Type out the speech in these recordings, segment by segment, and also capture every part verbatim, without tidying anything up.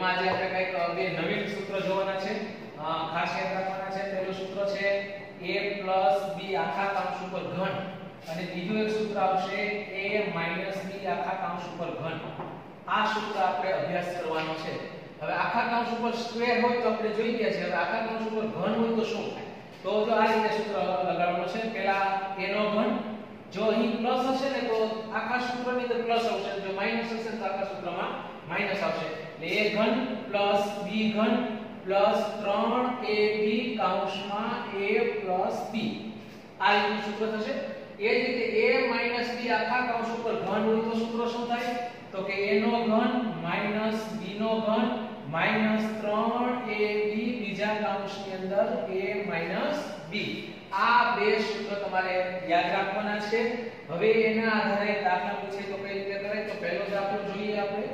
એમાં આજે આપણે કઈક બે નવીન સૂત્ર જોવાના છે, ખાસ યાદ રાખવાના છે. પહેલું સૂત્ર છે a b આખા કૌંસ ઉપર ઘન અને બીજું એક સૂત્ર આવશે a b આખા કૌંસ ઉપર ઘન. આ સૂત્ર આપણે અભ્યાસ કરવાનો છે. હવે આખા કૌંસ ઉપર સ્ક્વેર હોય તો આપણે જોઈ ગયા છે. હવે આખા કૌંસ ઉપર ઘન હોય તો શું થાય? તો જો આ રીતે સૂત્ર લગાડવાનું છે. પહેલા a નો ઘન, જો અહીં પ્લસ હશે ને તો આખા સૂત્રની અંદર પ્લસ આવશે, જો માઈનસ હશે તો આખા સૂત્રમાં માઈનસ આવશે. એટલે a ઘન પ્લસ b ઘન પ્લસ ત્રણ a b કૌંસમાં a પ્લસ b. આ રીતનું સૂત્ર થશે. એ જ રીતે a માઈનસ b આખા કૌંસ ઉપર ઘન હોય તો સૂત્ર શું થાય? તો કે a નો ઘન માઈનસ b નો ઘન માઈનસ ત્રણ a b બીજા કૌંસની અંદર a માઈનસ b. આ બે સૂત્ર તમારે યાદ રાખવાના છે. હવે એના આધારે દાખલા પૂછે તો કઈ રીતે કરાય? તો પહેલો દાખલો જોઈએ આપણે.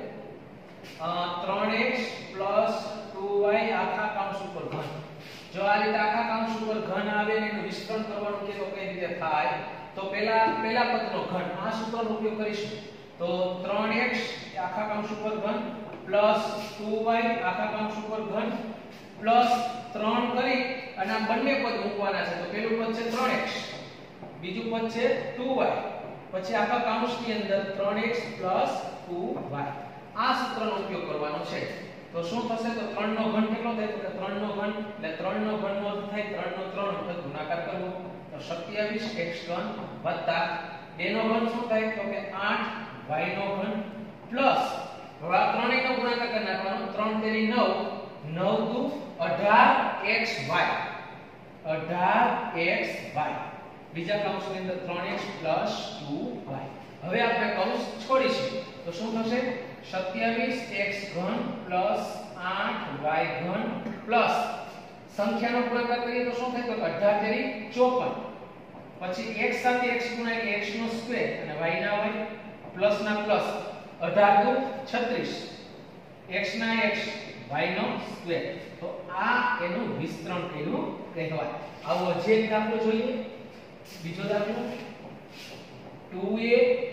ત્રણ x ટુ y આખા કૌંસ ઉપર ઘન. જો આ રીતે આખા કૌંસ ઉપર ઘન આવે ને એનું વિસ્તરણ કરવાનું છે તો કઈ રીતે થાય? તો પહેલા પહેલા પદનો ઘન, આ સૂત્રનો ઉપયોગ કરીશું. તો ત્રણ x આખા કૌંસ ઉપર ઘન પ્લસ ટુ y આખા કૌંસ ઉપર ઘન પ્લસ ત્રણ કરી અને આ બંને પદ મૂકવાના છે. તો પહેલું પદ છે ત્રણ x, બીજું પદ છે ટુ y, પછી આખા કૌંસની અંદર ત્રણ x ટુ y. આ સૂત્રનો ઉપયોગ કરવાનો છે. તો શું થશે? તો ત્રણ નો ઘન કેટલો થાય? તો ત્રણ નો ઘન એટલે ત્રણ નો ઘન નો અર્થ થાય ત્રણ નો ત્રણ વખત ગુણાકાર કરવો. તો સત્યાવીસ x ઘન વત્તા a નો ઘન શું થાય? તો કે આઠ y નો ઘન પ્લસ હવે આ ત્રણેયનો ગુણાકાર કરી નાખવાનો. ત્રણ તેરી નવ, નવ દુ અઢાર xy, અઢાર xy. બીજા કૌંસની અંદર ત્રણ x ટુ y. હવે આપણે કૌંસ છોડીશું તો શું થશે? સત્યાવીસ x ઘન પ્લસ આઠ y ઘન પ્લસ સંખ્યાનો ગુણાકાર કરીએ તો શું થાય? તો અઢાર તેરી ચોપન, પછી x સાથે x ગુણાય x નો સ્ક્વેર અને y ના y પ્લસ ના પ્લસ, અઢાર દુ છત્રીસ, x ના x y નો સ્ક્વેર. તો આ એનું વિસ્તરણ કર્યું કહેવાય. આવો હજી એક દાખલો જોઈએ. બીજો દાખલો ટુ a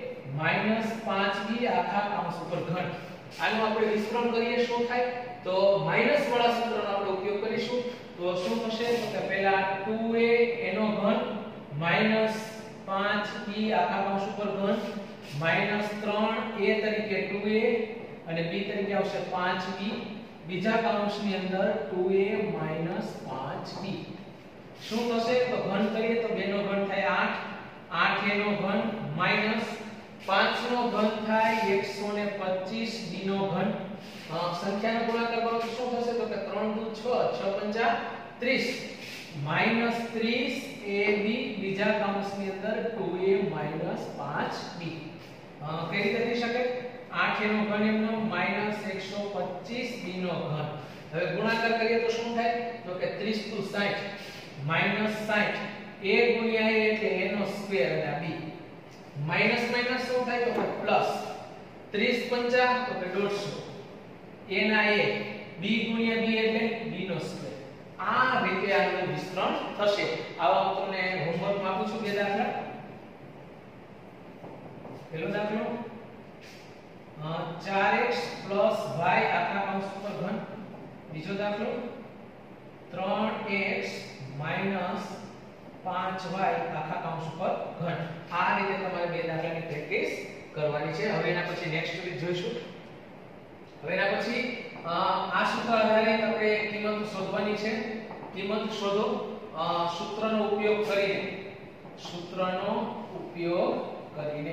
પાંચ b આખા કૌંસ ઉપર ઘન. આનું આપણે વિસ્તરણ કરીએ શું થાય? તો માઈનસ વાળા સૂત્રનો આપણે ઉપયોગ કરીશું. તો શું થશે? તો કે પહેલા ટુ a એનો ઘન માઈનસ પાંચ b આખા કૌંસ ઉપર ઘન માઈનસ ત્રણ a તરીકે ટુ a અને b તરીકે આવશે પાંચ b બીજા કૌંસની અંદર ટુ a માઈનસ પાંચ b. શું થશે? તો ઘન કરીએ તો બે નો ઘન થાય આઠ, આઠ a નો ઘન માઈનસ પાંચ નો ઘન થાય એકસો પચીસ b નો ઘન. સંખ્યાનો ગુણાકાર કરો તો શું થશે? તો કે ત્રણ દુ છ, છ પંચા ત્રીસ માઈનસ ત્રીસ a b બીજા કૌંસની અંદર ટુ a માઈનસ પાંચ b. કઈ રીતે થઈ શકે? આઠ a નો ઘન એમનો માઈનસ એકસો પચીસ b નો ઘન. હવે ગુણાકાર કરીએ તો શું થાય? તો કે ત્રીસ દુ સાઠ માઈનસ સાઠ a ગુણ્યા a એટલે a નો સ્ક્વેર અને આ b. માઈનસ માઈનસ શું થાય? તો કે પ્લસ ત્રીસ પંચા તો કે દોઢસો, a ના a, b ગુણ્યા b એટલે b નો સ્ક્વેર. આ રીતે આનું વિસ્તરણ થશે. આવા હું તમને હોમવર્કમાં આપું છું બે દાખલા. પહેલો દાખલો ચાર x y આખા કૌંસ ઉપર ઘન. બીજો દાખલો ત્રણ x પાંચ y આખા કૌંસ ઉપર ઘન. આ રીતે તમારે બે દાખલાની પ્રેક્ટિસ કરવાની છે. હવે એના પછી નેક્સ્ટ વીક જોઈશું. હવે એના પછી આ સૂત્ર આધારિત આપણે કિંમત શોધવાની છે. કિંમત શોધો સૂત્રનો ઉપયોગ કરીને. સૂત્રનો ઉપયોગ કરીને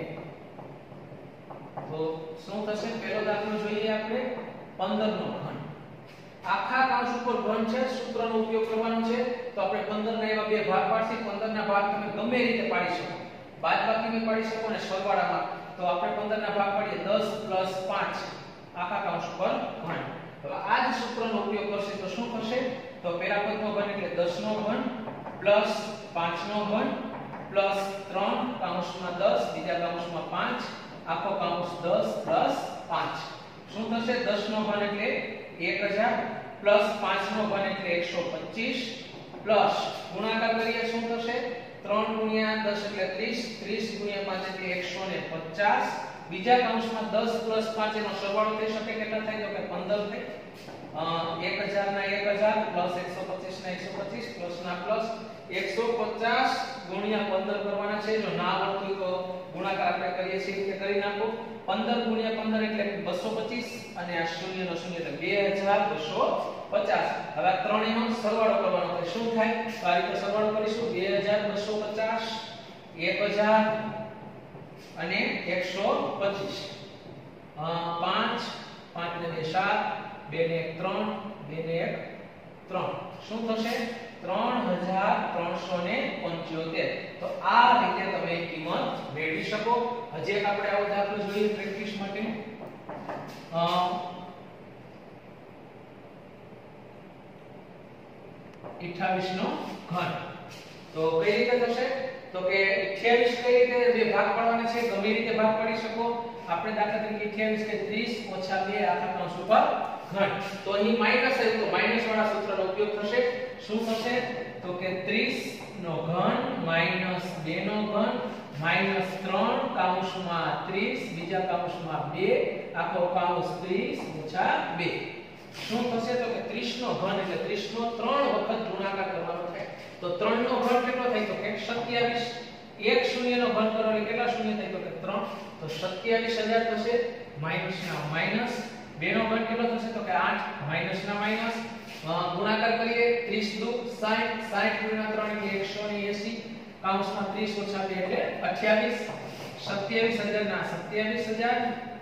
તો શું થશે? પહેલો દાખલો જોઈએ આપણે. પંદર નો ઘન આખા કૌંસ ઉપર ઘન છે. સૂત્રનો ઉપયોગ કરવાનો છે. તો આપણે પંદર ના એવા બે ભાગ પાડશું. પંદર ના ભાગ તમે ગમે રીતે પાડી શકો, બાદબાકીમાં પાડી શકો અને સરવાળામાં. તો આપણે પંદર ના ભાગ પાડીએ દસ પ્લસ પાંચ આખા કૌંસ ઉપર ઘન. હવે આ જ સૂત્રનો ઉપયોગ કરશે તો શું થશે? તો પહેલા પદનો ઘન એટલે દસ નો ઘન પ્લસ પાંચ નો ઘન પ્લસ ત્રણ કૌંસમાં દસ બીજા કૌંસમાં પાંચ આખો કૌંસ દસ પ્લસ પાંચ. શું થશે? દસ નો ઘન એટલે એક હજાર પ્લસ પાંચ નો ઘન એટલે એકસો પચીસ પ્લસ ગુણાકાર કરીએ શું થશે? ત્રણ ગુણ્યા દસ એટલે ત્રીસ, ત્રીસ ગુણ્યા પાંચ એટલે એકસો પચાસ બીજા કૌંસમાં દસ પ્લસ પાંચ એનો સરવાળો થઈ શકે કેટલા થાય તો કે પંદર થાય એક હજાર ના એક હજાર પ્લસ એકસો પચીસ ના એકસો પચીસ પ્લસ ના પ્લસ એકસો પચાસ ગુણ્યા પંદર કરવાના છે. જો ના આવડતું હોય તો ગુણાકાર આપણે કરીએ છીએ કે કરી નાખો. પંદર ગુણ્યા પંદર એટલે બસો પચીસ અને આ શૂન્ય નો શૂન્ય એટલે બે હજાર બસો પચાસ. હવે આ ત્રણેયનો સરવાળો કરવાનો છે. શું થાય? તો આ રીતે સરવાળો કરીશું. બે હજાર બસો પચાસ, એક હજાર અને એકસો પચીસ. પાંચ, પાંચ ને બે સાત, બે ને એક ત્રણ, બે ને એક ત્રણ. શું થશે? ત્રણ હજાર ત્રણસો પંચોતેર. તો આ રીતે તમે કિંમત મેળવી શકો. હજી એક આપણે આવો દાખલો જોઈએ પ્રેક્ટિસ માટે. અ અઠ્ઠાવીસ નો ઘન. તો કઈ રીતે થશે? તો કે અઠ્યાવીસ કઈ રીતે બે ભાગ પાડવાના છે? ગમે રીતે ભાગ પાડી શકો. આપણે દાખલા તરીકે અઠ્યાવીસ કે ત્રીસ ઓછા બે આખા કૌંસ ઉપર ઘન. તો અહીં માઈનસ આવ્યું તો માઈનસ વાળા સૂત્રનો ઉપયોગ થશે. શું થશે? તો કે ત્રીસ નો ઘન માઈનસ બે નો ઘન માઈનસ ત્રણ કૌંસમાં ત્રીસ બીજા કૌંસમાં બે આખો કૌંસ ત્રીસ ઓછા બે. શું થશે? તો કે ત્રીસ નો ઘન એટલે ત્રીસ નો ત્રણ વખત ગુણાકાર કરવાનો થાય. તો ત્રણ નો ઘન કેટલો થાય? તો કે સત્યાવીસ. એક શૂન્ય નો ઘન કરો એટલે કેટલા શૂન્ય થાય? તો કે ત્રણ. તો સત્યાવીસ હજાર થશે. માઈનસ ના માઈનસ. બે નો ઘન કેટલો થશે? તો કે આઠ. માઈનસ ના માઈનસ. ગુણાકાર કરીએ. ત્રીસ દુ સાઠ, સાઠ ગુણ્યા ત્રણ એટલે એકસો એંસી કૌંસમાં ત્રીસ ઓછા બે એટલે અઠ્યાવીસ. સત્યાવીસ હજાર ના સત્યાવીસ હજાર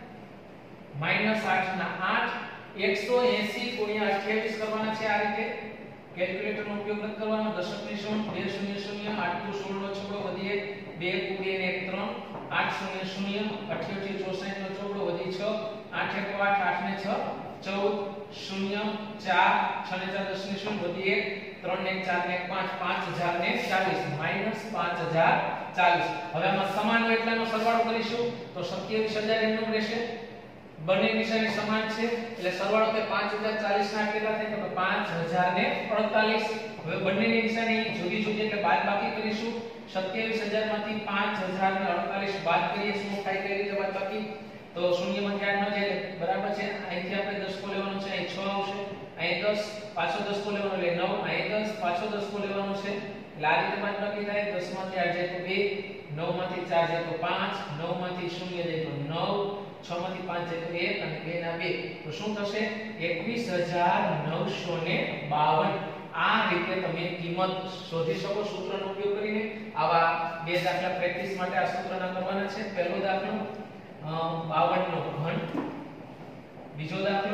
માઈનસ આઠ ના આઠ. એકસો એંસી ગુણ્યા અઠ્યાવીસ કરવાના છે. આ રીતે કેલ્ક્યુલેટર નો ઉપયોગ ન કરવાનો. દશક ની શૂન્ય, બે શૂન્ય શૂન્ય, આઠ દુ સોળ નો ચોગડો વધી એક, બે બે ને એક ત્રણ, આઠ શૂન્ય શૂન્ય, અઠ્યાસી ચોસઠ નો ચોગડો વધી છ, આઠ એક આઠ, આઠ ને છ ચૌદ, શૂન્ય ચાર, છ ને ચાર દસ ને શૂન્ય વધી એક, ત્રણ ને ચાર ને પાંચ, પાંચ હજાર ને ચાલીસ માઈનસ પાંચ હજાર ચાલીસ. હવે આમાં સમાન હોય એટલાનો સરવાળો કરીશું તો સત્યાવીસ હજાર એમનું રહેશે. બંને નિશાની સમાન છે એટલે સરવાળો થાય પાંચ હજાર ચાલીસ ના કેટલા થાય? તો પાંચ હજાર ને અડતાલીસ. હવે બંનેની નિશાની જુદી જુદી એટલે બાદબાકી કરીશું. સત્યાવીસ હજાર માંથી પાંચ હજાર ને અડતાલીસ બાદ કરીએ. શું થાય? કઈ રીતે બાદબાકી? તો શૂન્ય માંથી આઠ ન જાય બરાબર છે. અહીંથી આપણે દસ કો લેવાનો છે. અહીં છ આવશે. અહીં દસ પાછો દસ કો લેવાનો એટલે નવ. અહીં દસ પાછો દસ કો લેવાનો છે એટલે આ રીતે બાદબાકી થાય. દસ માંથી આઠ જાય તો બે, નવ માંથી ચાર જાય તો પાંચ, નવ માંથી શૂન્ય જાય તો નવ, છ માંથી પાંચ જાય તો એક અને બે ના બે. તો શું થશે? એકવીસ હજાર નવસો બાવન. આ રીતે તમે કિંમત શોધી શકો સૂત્રનો ઉપયોગ કરીને. આવા બે દાખલા પ્રેક્ટિસ માટે આ સૂત્રના કરવાના છે. પહેલો દાખલો બાવન નો ઘન, બીજો દાખલો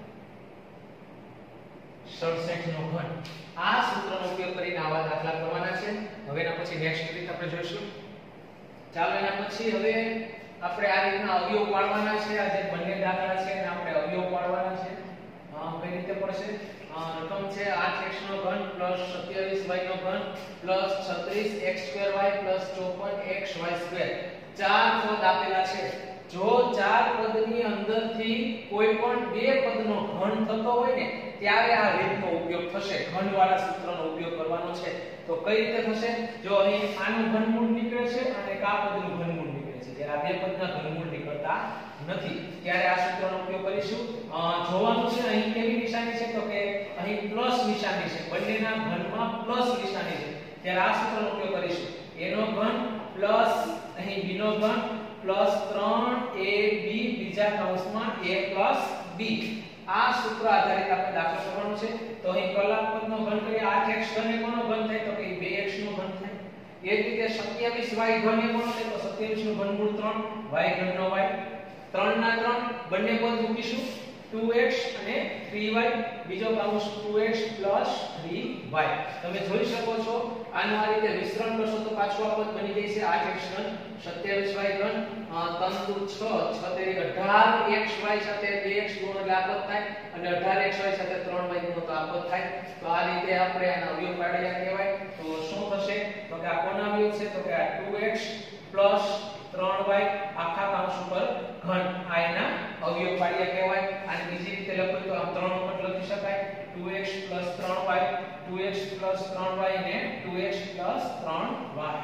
સડસઠ નો ઘન. આ સૂત્રનો ઉપયોગ કરીને આવા દાખલા કરવાના છે. હવે એના પછી નેક્સ્ટ રીત આપણે જોઈશું. ચાલો એના પછી હવે આપણે આ રીતના અવયવ પાડવાના છે. આ જે બંને દાખલા છે એને આપણે અવયવ પાડવાના છે. કઈ રીતે પડશે? રકમ છે આઠ એક્સ નો ઘન પ્લસ સત્યાવીસ વાય નો ઘન પ્લસ છત્રીસ એક્સ સ્ક્વેર વાય પ્લસ ચોપન એક્સ વાય સ્ક્વેર. ચાર પદ આપેલા છે. જો ચાર પદની અંદરથી કોઈ પણ બે પદનો ઘન થતો હોય ને ત્યારે આ રીતનો ઉપયોગ થશે. ઘનવાળા સૂત્રનો ઉપયોગ કરવાનો છે. તો કઈ રીતે થશે? જો અહીં આનું ઘનમૂળ નીકળે છે અને આ પદનું ઘનમૂળ નીકળે છે. જ્યારે આ બે પદના ઘનમૂળ નીકળતા નથી ત્યારે આ સૂત્રનો ઉપયોગ કરીશું. જોવાનું છે અહીં કેવી નિશાની છે? તો કે અહીં પ્લસ નિશાની છે. બંનેના ઘનમાં પ્લસ નિશાની છે ત્યારે આ સૂત્રનો ઉપયોગ કરીશું. a નો ઘન પ્લસ અહીં b નો ઘન પ્લસ ત્રણ a b બીજા કૌંસમાં a પ્લસ b. આ સૂત્ર આધારિત આપણે દાખલો કરવાનો છે. તો અહીં કલાક પદનો ઘન કરીએ. આઠ એક્સ ઘન એ કોનો ઘન થાય? તો કે બે એક્સ નો ઘન થાય. એ જ રીતે સત્યાવીસ વાય ઘન એ કોનો થાય? તો સત્યાવીસ નું ઘનમૂળ ત્રણ, y ઘન નો y. ત્રણ ના ત્રણ બંને પદ મૂકીશું. ટુ એક્સ અને થ્રી વાય બીજો કૌંસ two x plus three y. તમે જોઈ શકો છો આનું આ રીતે વિસ્તરણ કરશો તો પાછું આ પદ બની જાય છે આઠ એક્સ ઘન સત્યાવીસ વાય ઘન ત્રણ દુ છ, છ તેરી અઢાર એક્સ વાય સાથે બે એક્સ ગુણો એટલે આ પદ થાય અને અઢાર એક્સ વાય સાથે ત્રણ વાય ગુણો તો આ પદ થાય. તો આ રીતે આપણે આના અવયવ પાડ્યા કહેવાય. તો શું થશે? તો કે આ કોના અવયવ છે? તો કે આ ટુ એક્સ પ્લસ ત્રણ વાય આખા કૌંસ ઉપર ઘન. આ એના અવયવ પાડ્યા કહેવાય. અને બીજી રીતે લખો તો આમ ત્રણ વખત લખી શકાય. ટુ એક્સ પ્લસ ત્રણ વાય, ટુ એક્સ પ્લસ ત્રણ વાય ને ટુ એક્સ પ્લસ ત્રણ વાય.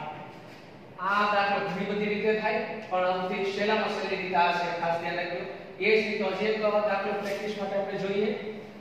આ દાખલો ઘણી બધી રીતે થાય પણ સૌથી સહેલામાં સહેલી રીત આ છે. ખાસ ધ્યાન રાખજો. એ જ રીતે જે દાખલો પ્રેક્ટિસ માટે આપણે જોઈએ.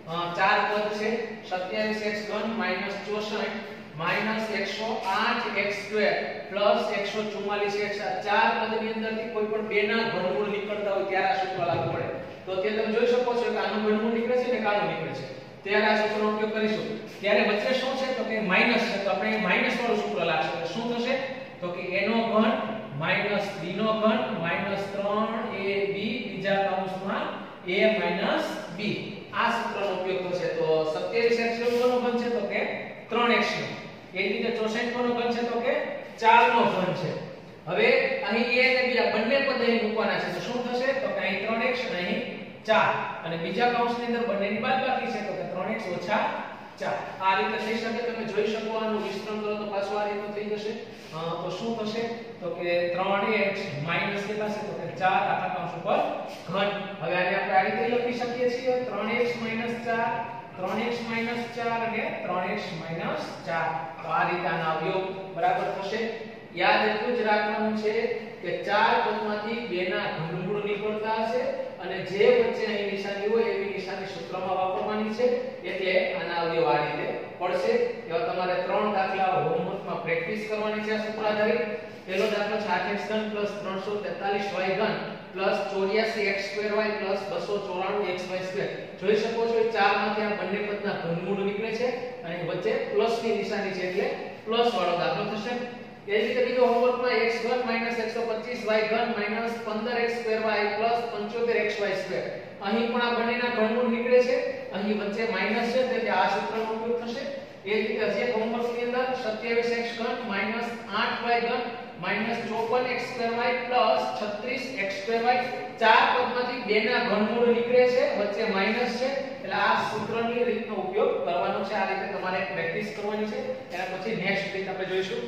ચાર પદ છે સત્યાવીસ x ઘન માઈનસ ચોસઠ માઈનસ એકસો આઠ x સ્ક્વેર પ્લસ એકસો ચુમ્માલીસ x આ ચાર પદની અંદરથી કોઈ પણ બે ના ઘનમૂળ નીકળતા હોય ત્યારે આ સૂત્ર લાગુ પડે. તો તે તમે જોઈ શકો છો કે આનું ઘનમૂળ નીકળે છે ને કાનું નીકળે છે ત્યારે આ સૂત્રનો ઉપયોગ કરીશું. ત્યારે વચ્ચે શું છે તો કે માઈનસ છે તો આપણે માઈનસ વાળું સૂત્ર લાગશે. તો શું થશે તો કે a નો ઘન માઈનસ b નો ઘન માઈનસ ત્રણ a b બીજા કૌંસમાં a માઈનસ b આ સૂત્રનો ઉપયોગ થશે. તો સત્યાવીસ x કોનો ઘન છે તો કે ત્રણ x નો. એ જ રીતે ચોસઠ કોનો ઘન છે તો કે ચાર નો ઘન છે. હવે અહીં a અને b આ બંને પદ અહીં મૂકવાના છે તો શું થશે તો કે અહીં ત્રણ x અને અહીં ચાર અને બીજા કૌંસની અંદર બંનેની બાદબાકી છે તો કે ત્રણ x ઓછા ચાર. આ રીતે થઈ શકે. તમે જોઈ શકો આનું વિસ્તરણ કરો તો પાછું આ રીતે થઈ જશે. તો શું થશે તો કે ત્રણ x માઈનસ કેટલા છે તો કે ચાર આખા કૌંસ ઉપર ઘન. હવે આને આપણે આ રીતે લખી શકીએ છીએ ત્રણ x ચાર ત્રણ x ચાર અને ત્રણ x ચાર. તો આ રીતે આના અવયવ બરાબર થશે. યાદ એટલું જ રાખવાનું છે કે ચાર પદમાંથી બે ના ઘનમૂળ નીકળતા હશે અને જે વચ્ચે અહીં નિશાની હોય એવી નિશાની સૂત્રમાં વાપરવાની છે એટલે આના અવયવ આ રીતે પડશે. એવા તમારે ત્રણ દાખલા હોમવર્કમાં પ્રેક્ટિસ કરવાની છે આ સૂત્ર આધારિત. પહેલો દાખલો છે આઠ x ઘન ત્રણસો તેતાલીસ y ઘન ચોર્યાસી x સ્ક્વેર y બસો ચોરાણું x y સ્ક્વેર. જોઈ શકો છો ચાર માંથી આ બંને પદના ઘનમૂળ નીકળે છે અને વચ્ચે પ્લસ ની નિશાની છે એટલે પ્લસ વાળો દાખલો થશે. એ જ રીતે બીજો હોમવર્કમાં x ઘન એકસો પચીસ y ઘન પંદર x સ્ક્વેર y પંચોતેર x y સ્ક્વેર. અહીં પણ આ બંનેના ઘનમૂળ નીકળે છે અહીં વચ્ચે માઈનસ છે એટલે આ સૂત્રનો ઉપયોગ થશે. એ જ રીતે હજી એક હોમવર્કની અંદર સત્યાવીસ x ઘન આઠ y ઘન ચોપન x સ્ક્વેર y છત્રીસ x સ્ક્વેર y. ચાર પદમાંથી બે ના ઘનમૂળ નીકળે છે વચ્ચે માઈનસ છે એટલે આ સૂત્રની રીતનો ઉપયોગ કરવાનો છે. આ રીતે તમારે પ્રેક્ટિસ કરવાની છે. એના પછી નેક્સ્ટ રીત આપણે જોઈશું.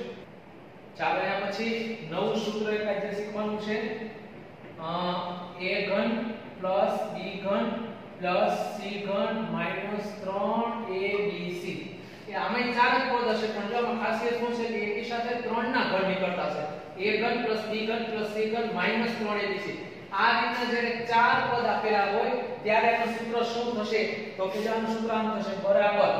ચાલો એના પછી નવું સૂત્ર એક આજે શીખવાનું છે. a ઘન પ્લસ b ઘન પ્લસ c ઘન માઈનસ ત્રણ a b c. એ આમાં ચાર જ પદ હશે પણ જો આમાં ખાસિયત શું છે કે એકી સાથે ત્રણ ના ઘન નીકળતા છે. a ઘન પ્લસ b ઘન પ્લસ c ઘન માઈનસ ત્રણ a b c. આ રીતના જ્યારે ચાર પદ આપેલા હોય ત્યારે એનું સૂત્ર શું થશે તો કે આનું સૂત્ર આમ થશે બરાબર.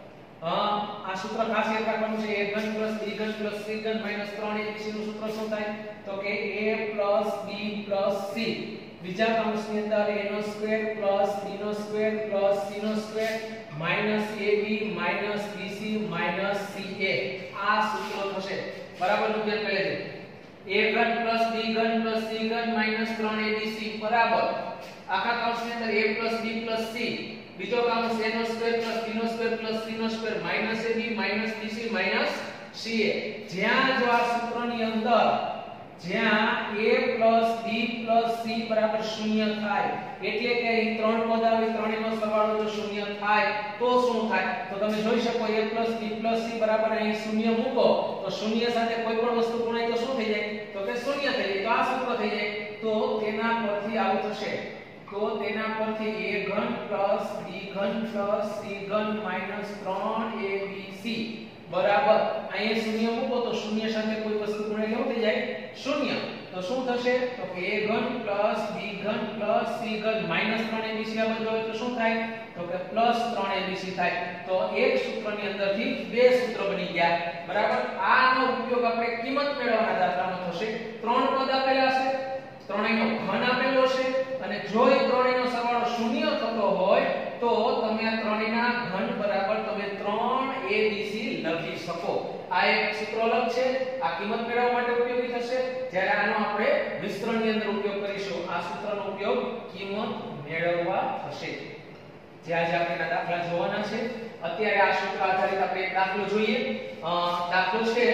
હા આ સૂત્ર ખાસ યાદ રાખવાનું છે. a ઘન પ્લસ b ઘન પ્લસ c ઘન માઈનસ ત્રણ a b c નું સૂત્ર શું થાય તો કે a plus b plus c બીજા કૌંસની અંદર a નો સ્ક્વેર પ્લસ b નો સ્ક્વેર પ્લસ c નો square minus ab minus bc minus ca. આ સૂત્ર થશે બરાબર. નું ધ્યાન પહેલે a ઘન પ્લસ b ઘન પ્લસ c ઘન માઈનસ ત્રણ a b c બરાબર આખા કૌંસની અંદર a plus b plus c બીજો કૌંસ a નો સ્ક્વેર પ્લસ b નો સ્ક્વેર પ્લસ c નો square minus ab minus bc minus ca. જ્યાં જો આ સૂત્રની અંદર જ્યાં a plus b plus c બરાબર શૂન્ય થાય એટલે કે અહીં ત્રણ પદ આવે ત્રણેયનો સરવાળો જો શૂન્ય થાય તો શું થાય તો તમે જોઈ શકો a plus b plus c બરાબર અહીં શૂન્ય મૂકો તો શૂન્ય સાથે કોઈ પણ વસ્તુ ગુણાય તો શું થઈ જાય તો કે શૂન્ય થઈ જાય. તો આ સૂત્ર થઈ જાય. તો તેના પરથી આવું થશે તો તેના પરથી a ઘન પ્લસ b ઘન પ્લસ c ઘન માઈનસ ત્રણ a b c બરાબર અહીંયા શૂન્ય મૂકો તો શૂન્ય સાથે કોઈ વસ્તુ ગુણાય કેવું થઈ જાય શૂન્ય. તો શું થશે તો કે a ઘન પ્લસ b ઘન પ્લસ c ઘન માઈનસ ત્રણ a b c આ બધું હોય તો શું થાય તો કે પ્લસ ત્રણ a b c થાય. તો એક સૂત્રની અંદરથી બે સૂત્ર બની ગયા બરાબર. આનો ઉપયોગ આપણે કિંમત મેળવવાના દાખલામાં થશે. ત્રણ પદ આપેલા છે ત્રણેયનો ઘન આપેલો છે અને જો એ ત્રણેયનો સરવાળો શૂન્ય થતો હોય તો તમે આ ત્રણેયના ઘન બરાબર તમે ત્રણ a b c લખી શકો. આ એક સૂત્ર અલગ છે. આ કિંમત મેળવવા માટે ઉપયોગી થશે જ્યારે આનો આપણે વિસ્તરણની અંદર ઉપયોગ કરીશું. આ સૂત્રનો ઉપયોગ કિંમત મેળવવા થશે. જે આજે આપણે દાખલા જોવાના છે. અત્યારે આ સૂત્ર આધારિત આપણે એક દાખલો જોઈએ. દાખલો છે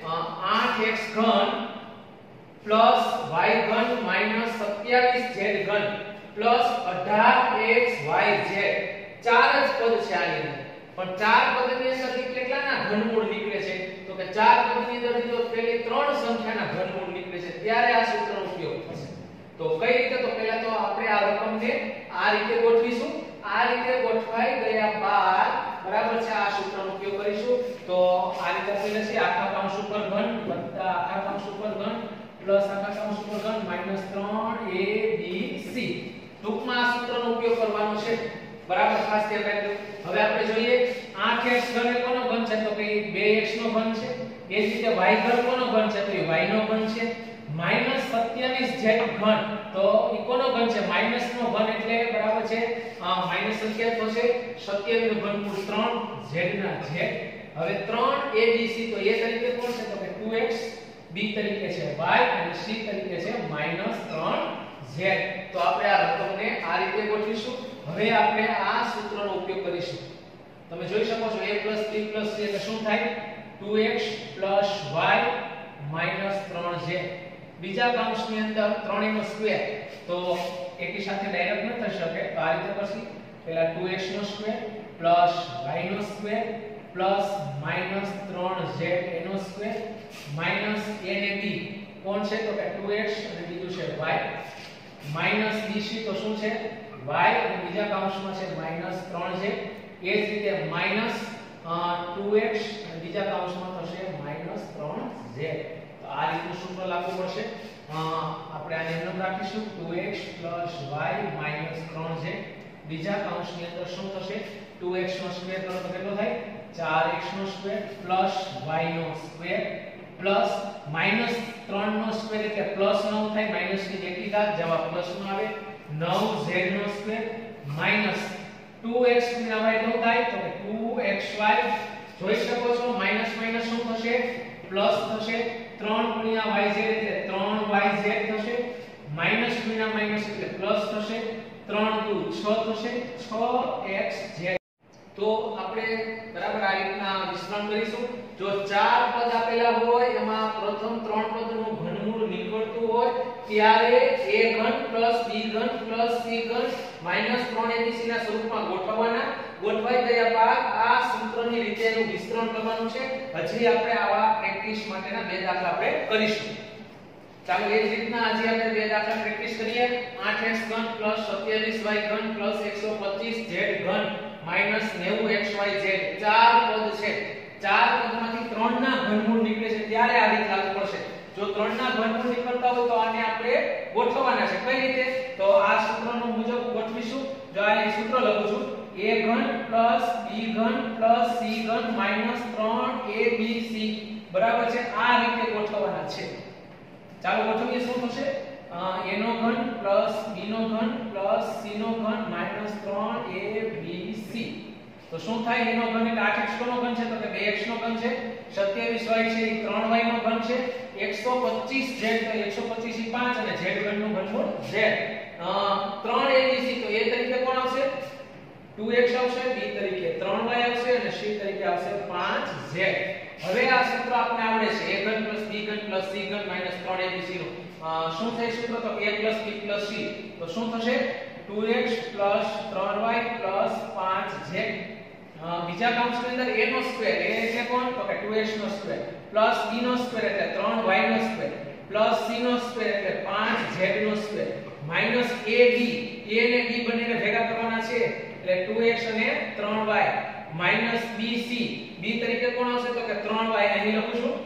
આઠ x ઘન પ્લસ y ઘન માઈનસ સત્યાવીસ z ઘન પ્લસ અઢાર x y z. ચાર જ પદ છે આની અંદર પણ ચાર પદની અંદરથી કેટલાના ઘનમૂળ નીકળે છે તો કે ચાર પદની અંદરથી જો પહેલી ત્રણ સંખ્યાના ઘનમૂળ નીકળે છે ત્યારે આ સૂત્રનો ઉપયોગ થશે. તો કઈ રીતે તો પહેલા તો આપણે આ રકમને આ રીતે ગોઠવીશું. આ રીતે ગોઠવાઈ ગયા બાદ બરાબર છે આ સૂત્રનો ઉપયોગ કરીશું. તો આ રીતે આપણે લખીએ આખા કૌંસ ઉપર ઘન વત્તા આખા કૌંસ ઉપર ઘન પ્લસ આખા કૌંસ ઉપર ઘન માઈનસ ત્રણ a b c. ટૂંકમાં આ સૂત્રનો ઉપયોગ કરવાનો છે. બરાબર, ખાસ ધ્યાન રાખજો. હવે આપણે જોઈએ આઠ એક્સ ઘન એ કોનો ઘન છે? તો કે બે એક્સ નો ઘન છે. એ જ રીતે y ઘન કોનો ઘન છે? તો એ y નો ઘન છે. માઈનસ સત્યાવીસ z ઘન, તો ઈ કોનો ઘન છે? માઈનસ નો ઘન એટલે બરાબર છે માઈનસ સંખ્યા તો છે સત્યાવીસ નો ઘન કુલ ત્રણ z ના z. હવે ત્રણ a b c, તો a તરીકે કોણ છે? તો કે ટુ એક્સ, b તરીકે છે y અને c તરીકે છે માઈનસ ત્રણ z. તો આપણે આ રકમને આ રીતે ગોઠવીશું. હવે આપણે આ સૂત્રનો ઉપયોગ કરીશું. તમે જોઈ શકો છો a b c એટલે શું થાય? ટુ એક્સ y માઈનસ ત્રણ z. બીજા કૌંસની અંદર ત્રણ નો સ્ક્વેર, તો એકી સાથે ડાયરેક્ટ ન થઈ શકે, તો આ રીતે કરશું. પહેલા ટુ એક્સ નો સ્ક્વેર y નો સ્ક્વેર માઈનસ ત્રણ z નો સ્ક્વેર માઈનસ a ને b કોણ છે? તો કે ટુ એક્સ અને બીજું છે y માઈનસ bc, તો શું છે? y અને બીજા કૌંસમાં છે માઈનસ ત્રણ z. એ જ રીતે માઈનસ ટુ એક્સ અને બીજા કૌંસમાં થશે માઈનસ ત્રણ z. તો આ રીતનું સૂત્ર લાગુ પડશે. આપણે આને એમ રાખીશું ટુ એક્સ y માઈનસ ત્રણ z. બીજા કૌંસની અંદર શું થશે? ટુ એક્સ નો સ્ક્વેર કરો તો કેટલો થાય? ચાર એક્સ નો સ્ક્વેર y નો સ્ક્વેર પ્લસ માઈનસ ત્રણ નો સ્ક્વેર એટલે પ્લસ નવ થાય, માઈનસ ની જેટલી ઘાત, જવાબ પ્લસ નો આવે. નવ z નો સ્ક્વેર માઈનસ ટુ એક્સ ગુણ્યા y કેટલો થાય? તો ટુ એક્સ વાય. જોઈ શકો છો માઈનસ માઈનસ શું થશે? પ્લસ થશે. ત્રણ ગુણ્યા yz એટલે ત્રણ yz થશે. માઈનસ ગુણ્યા માઈનસ એટલે પ્લસ થશે. ત્રણ દુ છ થશે, છ એક્સ ઝેડ. તો આપણે બરાબર આ રીતના વિસ્તરણ કરીશું. જો ચાર પદ આપેલા હોય એમાં પ્રથમ ત્રણ પદનું ઘનમૂળ નીકળતું હોય ત્યારે a ઘન b ઘન c ઘન માઈનસ ત્રણ a b c ના સ્વરૂપમાં ગોઠવવાના. ગોઠવાઈ ગયા બાદ આ સૂત્રની રીતે એનું વિસ્તરણ કરવાનું છે. હજી આપણે આવા પ્રેક્ટિસ માટેના બે દાખલા આપણે કરીશું. ચાલો એ જ રીતના હજી આપણે બે દાખલા પ્રેક્ટિસ કરીએ. આઠ એક્સ ઘન સત્યાવીસ y ઘન એકસો પચીસ z ઘન માઈનસ નેવું એક્સ વાય ઝેડ. ચાર પદ છે. ચાર પદમાંથી ત્રણ ના ઘનમૂળ નીકળે છે ત્યારે આ રીત લાગુ પડશે. જો ત્રણ ના ઘનમૂળ નીકળતા હોય તો આને આપણે ગોઠવવાના છે. કઈ રીતે? તો આ સૂત્રનો મુજબ ગોઠવીશું. જો આ સૂત્ર લખું છું a ઘન b ઘન c ઘન માઈનસ ત્રણ a b c બરાબર છે. આ રીતે ગોઠવવાના છે. ચાલો ગોઠવીએ. શું થશે? a નો ઘન b નો ઘન c નો ઘન માઈનસ ત્રણ a b c. તો શું થાય? a નો ઘન એટલે આઠ એક્સ નો ઘન છે, તો કે બે એક્સ નો ઘન છે. સત્યાવીસ y છે એ ત્રણ y નો ઘન છે. એકસો પચીસ z તો એકસો પચીસ એ પાંચ અને z ઘન નું ઘનમૂળ z. ત્રણ a b c તો a તરીકે કોણ આવશે? ટુ એક્સ આવશે, b તરીકે ત્રણ y આવશે અને c તરીકે આવશે પાંચ z. હવે આ સૂત્ર આપણે આવડે છે a ઘન b ઘન c ઘન માઈનસ ત્રણ a b c નું શું થાય સૂત્ર? તો a b c. તો શું થશે? ટુ એક્સ ત્રણ y પાંચ z. બીજા કૌંસની અંદર a નો સ્ક્વેર, a એટલે કોણ? તો કે ટુ એક્સ નો સ્ક્વેર પ્લસ b નો સ્ક્વેર એટલે ત્રણ y નો સ્ક્વેર પ્લસ c નો સ્ક્વેર એટલે પાંચ z નો સ્ક્વેર માઈનસ ab. a ને b બંનેને ભેગા કરવાના છે એટલે ટુ એક્સ અને ત્રણ y માઈનસ bc. b તરીકે કોણ આવશે? તો કે ત્રણ y. અહીં લખું છું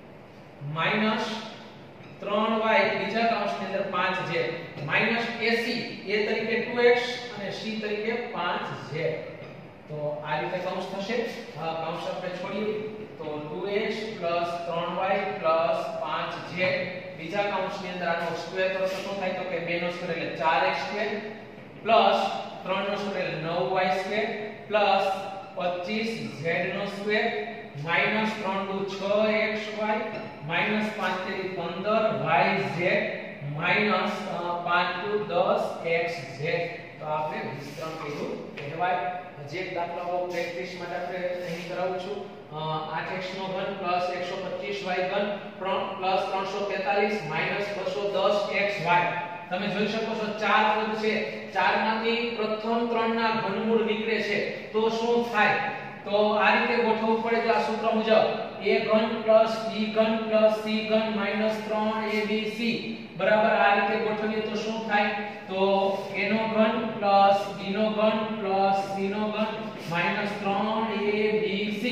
માઈનસ ત્રણ y બીજા કૌંસની અંદર પાંચ z માઈનસ ac. a તરીકે ટુ એક્સ અને c તરીકે પાંચ z. તો આ રીતે કૌંસ થશે. આ કૌંસ આપણે છોડીએ તો ટુ એક્સ ત્રણ y પાંચ z. બીજા કૌંસની અંદર આનો સ્ક્વેર કરો તો શું થાય? તો કે બે નો સ્ક્વેર એટલે ચાર એક્સ સ્ક્વેર પ્લસ ત્રણ નો સ્ક્વેર એટલે નવ y સ્ક્વેર પ્લસ પચીસ z નો સ્ક્વેર માઈનસ ત્રણ દુ છ એક્સ વાય માઈનસ પાંચ તેરી પંદર y z માઈનસ પાંચ દુ દસ એક્સ z. તો આપણે વિસ્તરણ કર્યું કહેવાય. જે દાખલાઓ પ્રેક્ટિસ માટે આપણે અહીં કરાવું છું. આઠ એક્સ નો ઘન એકસો પચીસ y ઘન ત્રણસો તેતાલીસ માઈનસ બસો દસ એક્સ વાય. તમે જોઈ શકો છો ચાર પદ છે. ચાર માંથી પ્રથમ ત્રણ ના ઘનમૂળ નીકળે છે તો શું થાય? તો આ રીતે ગોઠવવું પડે છે આ સૂત્ર મુજબ. a ઘન b ઘન c ઘન માઈનસ ત્રણ a b c બરાબર આ રીતે ગોઠવીએ તો શું થાય? તો a નો ઘન b નો ઘન c નો ઘન માઈનસ ત્રણ a b c.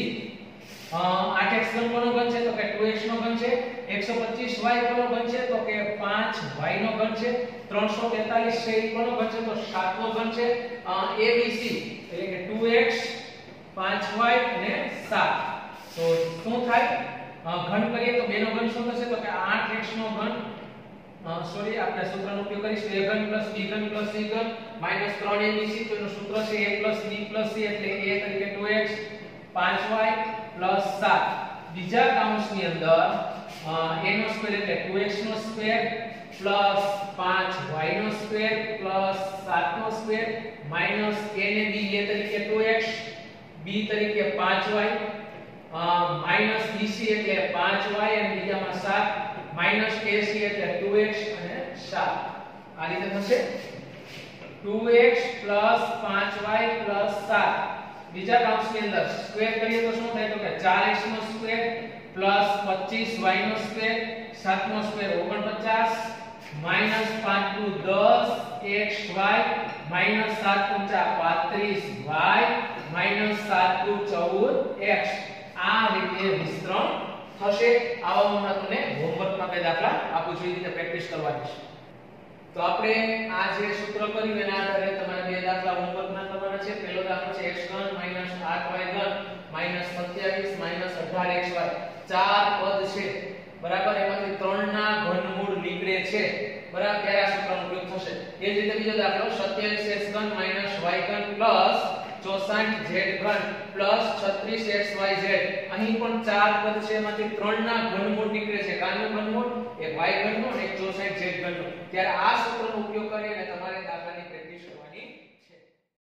આઠ એક્સ ઘન કોનો ઘન છે? તો કે ટુ એક્સ નો ઘન છે. એકસો પચીસ y કોનો ઘન છે? તો કે પાંચ y નો ઘન છે. ત્રણસો તેતાલીસ છે એ કોનો ઘન છે તો સાત નો ઘન છે a b c એટલે કે ટુ x પાંચ y અને સાત તો શું થાય ઘન કરીએ તો બે નો ઘન શું થશે તો કે આઠ x નો ઘન સોરી આપણે સૂત્રનો ઉપયોગ કરીશું a ઘન b ઘન c ઘન માઈનસ ત્રણ a b c તો એનું સૂત્ર છે a b c એટલે a તરીકે ટુ x પાંચ y સાત બીજા કૌંસની અંદર a નો સ્ક્વેર એટલે ટુ x નો સ્ક્વેર પ્લસ પાંચ y નો સ્ક્વેર પ્લસ સાત નો સ્ક્વેર માઈનસ a ને b a તરીકે ટુ x b તરીકે પાંચ y માઈનસ bc એટલે પાંચ y અને બીજામાં સાત માઈનસ ac એટલે ટુ x અને સાત આ રીતે થશે ટુ x પાંચ y સાત બીજા કૌંસની અંદર સ્ક્વેર કરીએ તો શું થાય તો કે ચાર x નો સ્ક્વેર પચીસ y નો સ્ક્વેર સાત નો સ્ક્વેર ઓગણપચાસ માઈનસ પાંચ દુ દસ xy માઈનસ સાત પંચા પાંત્રીસ y માઈનસ સાત દુ ચૌદ x આ રીતે વિસ્તરણ થશે આવા હું તમને હોમવર્કમાં બે દાખલા આપું છું એ રીતે પ્રેક્ટિસ કરવાની છે તો આપણે આ જે સૂત્ર કર્યું એના આધારે તમારે બે દાખલા હોમવર્કમાં કરવાના છે પહેલો દાખલો છે x ઘન માઈનસ આઠ y ઘન માઈનસ સત્યાવીસ માઈનસ અઢાર xy ચાર પદ છે બરાબર એમાંથી ત્રણ ના ઘનમૂળ નીકળે છે બરાબર ત્યારે આ સૂત્રનો ઉપયોગ થશે એ જ રીતે બીજો દાખલો સત્યાવીસ x ઘન માઈનસ y ઘન પ્લસ ચોસઠ z ઘન પ્લસ છત્રીસ x y z અહીં પણ ચાર પદ છે એમાંથી ત્રણ ના ઘનમૂળ નીકળે છે કાનું ઘનમૂળ એક y ઘનમૂળ એક ચોસઠ z ઘનમૂળ ત્યારે આ સૂત્રનો ઉપયોગ કરીને તમારે દાખલા